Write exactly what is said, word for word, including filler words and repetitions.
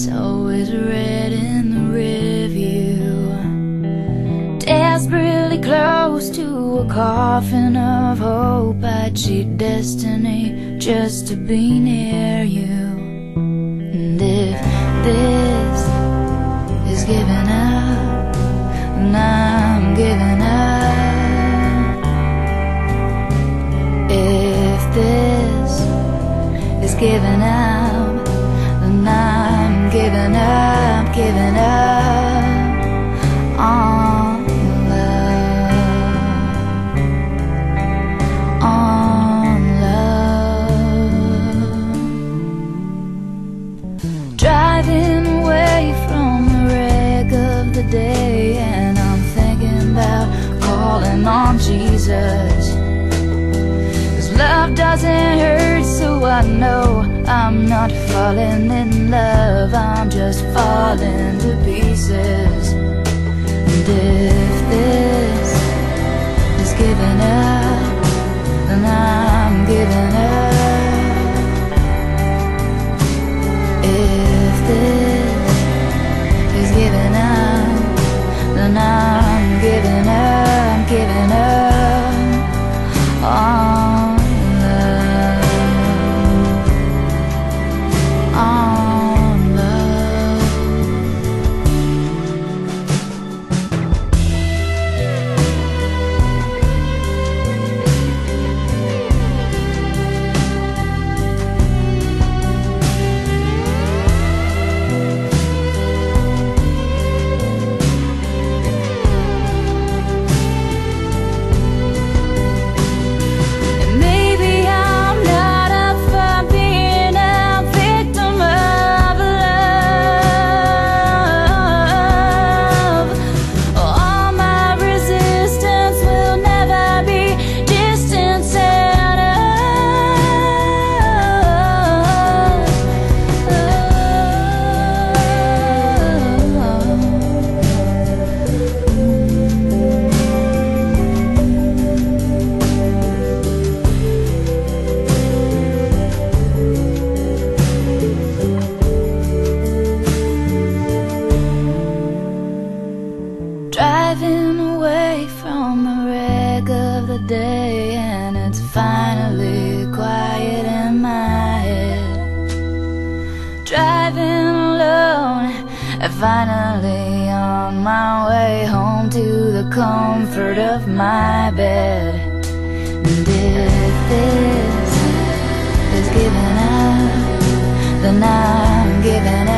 it's always red in the rearview. Desperately close to a coffin of hope, I'd cheat destiny just to be near you. And if this is giving up, then I'm giving up. If this is giving up, then I'm giving up, giving up on love, on love. Driving away from the wreck of the day, and I'm thinking about calling on Jesus. Love doesn't hurt, so I know I'm not falling in love, I'm just falling to pieces. And if this is giving up, then I'm giving up. If this is giving up, then I'm giving up, giving up on driving away from the wreck of the day, and it's finally quiet in my head. Driving alone, and finally on my way home to the comfort of my bed. And if this is giving up, then I'm giving up.